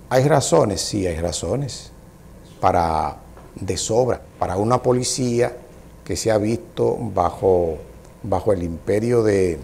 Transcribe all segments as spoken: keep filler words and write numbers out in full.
¿Hay razones? Sí, hay razones para de sobra, para una policía que se ha visto bajo, bajo el imperio de,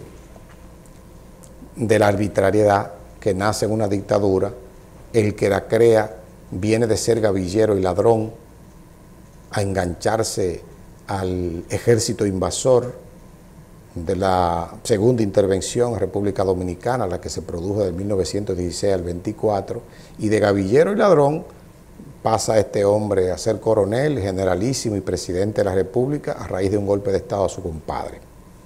de la arbitrariedad que nace en una dictadura. El que la crea viene de ser gavillero y ladrón a engancharse al ejército invasor de la segunda intervención en República Dominicana, la que se produjo de mil novecientos dieciséis al veinticuatro, y de gavillero y ladrón pasa este hombre a ser coronel, generalísimo y presidente de la República a raíz de un golpe de Estado a su compadre.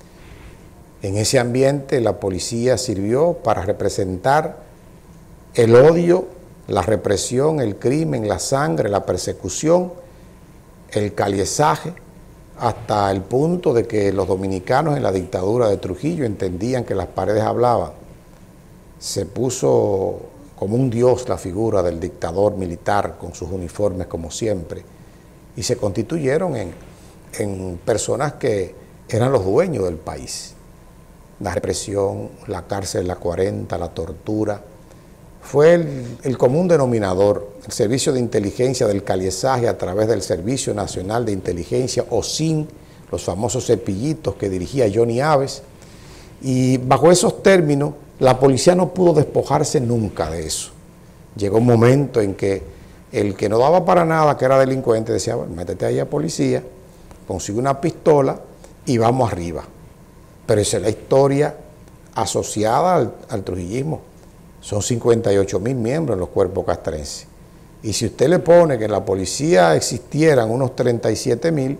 En ese ambiente la policía sirvió para representar el odio, la represión, el crimen, la sangre, la persecución, el caliezaje, hasta el punto de que los dominicanos en la dictadura de Trujillo entendían que las paredes hablaban. Se puso como un dios la figura del dictador militar con sus uniformes como siempre, y se constituyeron en, en personas que eran los dueños del país. La represión, la cárcel, la cuarenta, la tortura, fue el, el común denominador. El servicio de inteligencia del caliezaje a través del Servicio Nacional de Inteligencia, o S I N, los famosos cepillitos que dirigía Johnny Aves, y bajo esos términos la policía no pudo despojarse nunca de eso. Llegó un momento en que el que no daba para nada, que era delincuente, decía, bueno, métete ahí a policía, consigue una pistola y vamos arriba. Pero esa es la historia asociada al, al trujillismo. Son cincuenta y ocho mil miembros en los cuerpos castrenses. Y si usted le pone que en la policía existieran unos treinta y siete mil,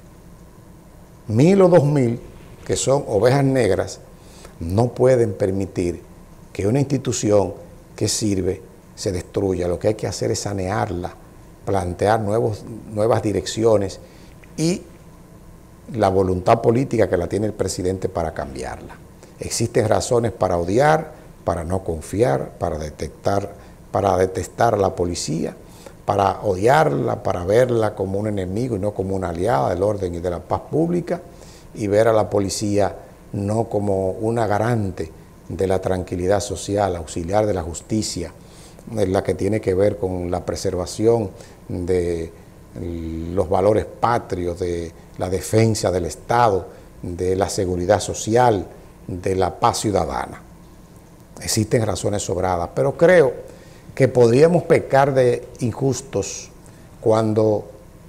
mil o dos mil, que son ovejas negras, no pueden permitir que una institución que sirve se destruya. Lo que hay que hacer es sanearla, plantear nuevos, nuevas direcciones y la voluntad política que la tiene el presidente para cambiarla. Existen razones para odiar, para no confiar, para detectar, para detestar a la policía, para odiarla, para verla como un enemigo y no como una aliada del orden y de la paz pública, y ver a la policía no como una garante de la tranquilidad social, auxiliar de la justicia, en la que tiene que ver con la preservación de los valores patrios, de la defensa del Estado, de la seguridad social, de la paz ciudadana. Existen razones sobradas, pero creo que podríamos pecar de injustos cuando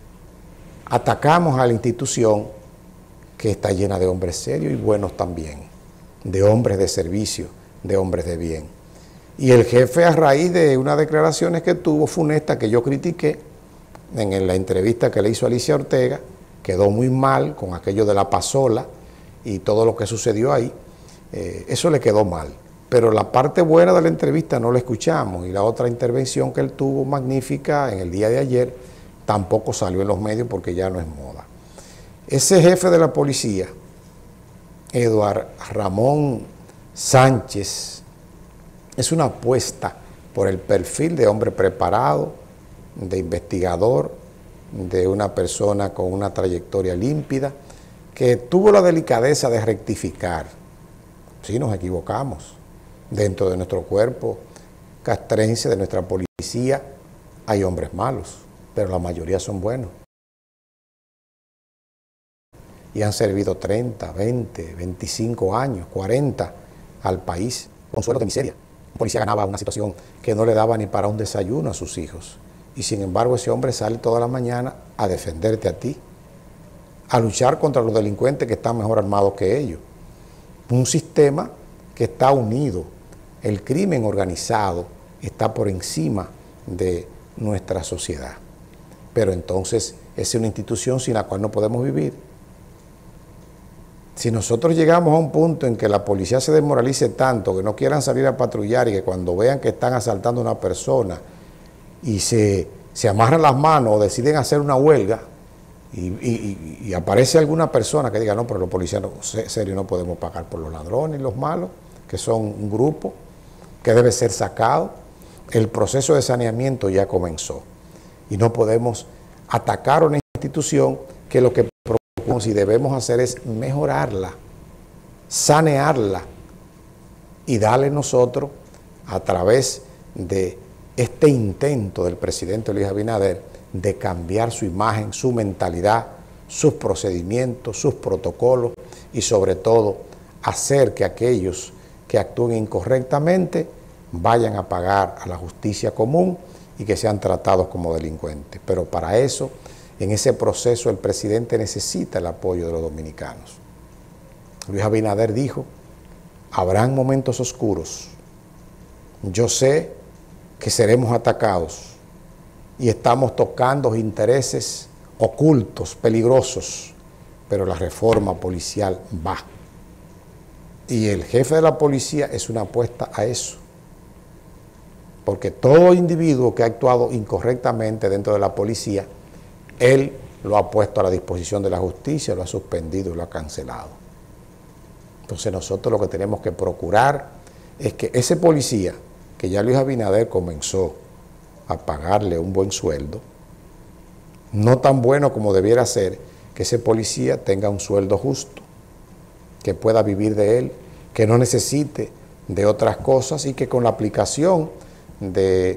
atacamos a la institución que está llena de hombres serios y buenos también, de hombres de servicio, de hombres de bien. Y el jefe, a raíz de unas declaraciones que tuvo funestas que yo critiqué en la entrevista que le hizo Alicia Ortega, quedó muy mal con aquello de la pasola y todo lo que sucedió ahí, eh, eso le quedó mal. Pero la parte buena de la entrevista no la escuchamos, y la otra intervención que él tuvo magnífica en el día de ayer tampoco salió en los medios porque ya no es moda. Ese jefe de la policía, Eduardo Ramón Sánchez, es una apuesta por el perfil de hombre preparado, de investigador, de una persona con una trayectoria límpida, que tuvo la delicadeza de rectificar. Sí, nos equivocamos. Dentro de nuestro cuerpo castrense, de nuestra policía, hay hombres malos, pero la mayoría son buenos. Y han servido treinta, veinte, veinticinco años, cuarenta al país, con sueldos de miseria. Un policía ganaba una situación que no le daba ni para un desayuno a sus hijos. Y sin embargo ese hombre sale toda la mañana a defenderte a ti, a luchar contra los delincuentes que están mejor armados que ellos. Un sistema que está unido. El crimen organizado está por encima de nuestra sociedad. Pero entonces es una institución sin la cual no podemos vivir. Si nosotros llegamos a un punto en que la policía se desmoralice tanto, que no quieran salir a patrullar y que cuando vean que están asaltando a una persona y se, se amarran las manos o deciden hacer una huelga y, y, y aparece alguna persona que diga, no, pero los policías no, serio no podemos pagar por los ladrones y los malos, que son un grupo que debe ser sacado, el proceso de saneamiento ya comenzó y no podemos atacar a una institución que lo que proponemos y debemos hacer es mejorarla, sanearla y darle nosotros a través de este intento del presidente Luis Abinader de cambiar su imagen, su mentalidad, sus procedimientos, sus protocolos y sobre todo hacer que aquellos que actúen incorrectamente vayan a pagar a la justicia común y que sean tratados como delincuentes. Pero para eso, en ese proceso, el presidente necesita el apoyo de los dominicanos. Luis Abinader dijo, habrán momentos oscuros. Yo sé que seremos atacados y estamos tocando intereses ocultos, peligrosos, pero la reforma policial va. Y el jefe de la policía es una apuesta a eso. Porque todo individuo que ha actuado incorrectamente dentro de la policía, él lo ha puesto a la disposición de la justicia, lo ha suspendido y lo ha cancelado. Entonces nosotros lo que tenemos que procurar es que ese policía, que ya Luis Abinader comenzó a pagarle un buen sueldo, no tan bueno como debiera ser, que ese policía tenga un sueldo justo, que pueda vivir de él, que no necesite de otras cosas y que con la aplicación de,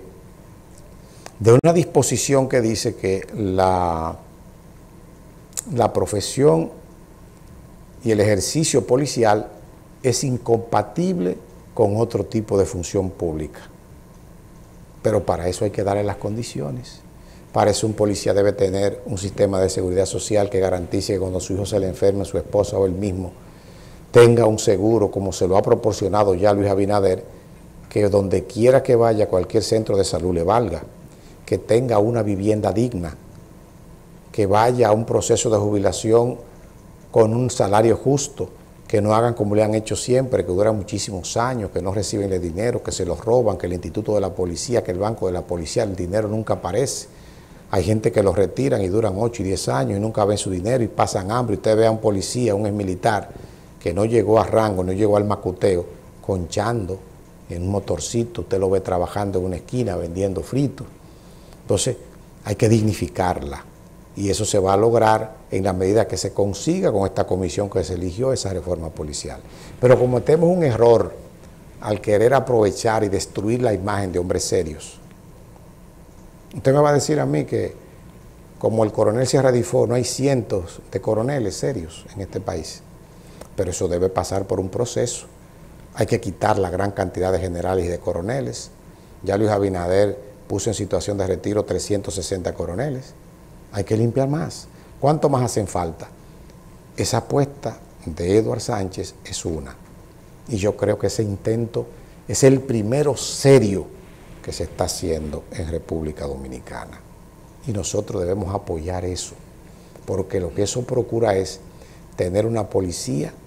de una disposición que dice que la, la profesión y el ejercicio policial es incompatible con otro tipo de función pública. Pero para eso hay que darle las condiciones. Para eso un policía debe tener un sistema de seguridad social que garantice que cuando su hijo se le enferme, su esposa o él mismo, tenga un seguro, como se lo ha proporcionado ya Luis Abinader, que donde quiera que vaya a cualquier centro de salud le valga, que tenga una vivienda digna, que vaya a un proceso de jubilación con un salario justo, que no hagan como le han hecho siempre, que duran muchísimos años, que no reciben el dinero, que se los roban, que el instituto de la policía, que el banco de la policía, el dinero nunca aparece. Hay gente que los retiran y duran ocho y diez años y nunca ven su dinero y pasan hambre. Y usted ve a un policía, un exmilitar, que no llegó a rango, no llegó al macuteo, conchando en un motorcito, usted lo ve trabajando en una esquina vendiendo fritos. Entonces hay que dignificarla y eso se va a lograr en la medida que se consiga con esta comisión que se eligió, esa reforma policial. Pero cometemos un error al querer aprovechar y destruir la imagen de hombres serios. Usted me va a decir a mí que como el coronel Sierra Difo, no hay cientos de coroneles serios en este país, pero eso debe pasar por un proceso. Hay que quitar la gran cantidad de generales y de coroneles. Ya Luis Abinader puso en situación de retiro trescientos sesenta coroneles. Hay que limpiar más. ¿Cuánto más hacen falta? Esa apuesta de Eduardo Sánchez es una. Y yo creo que ese intento es el primero serio que se está haciendo en República Dominicana. Y nosotros debemos apoyar eso, porque lo que eso procura es tener una policía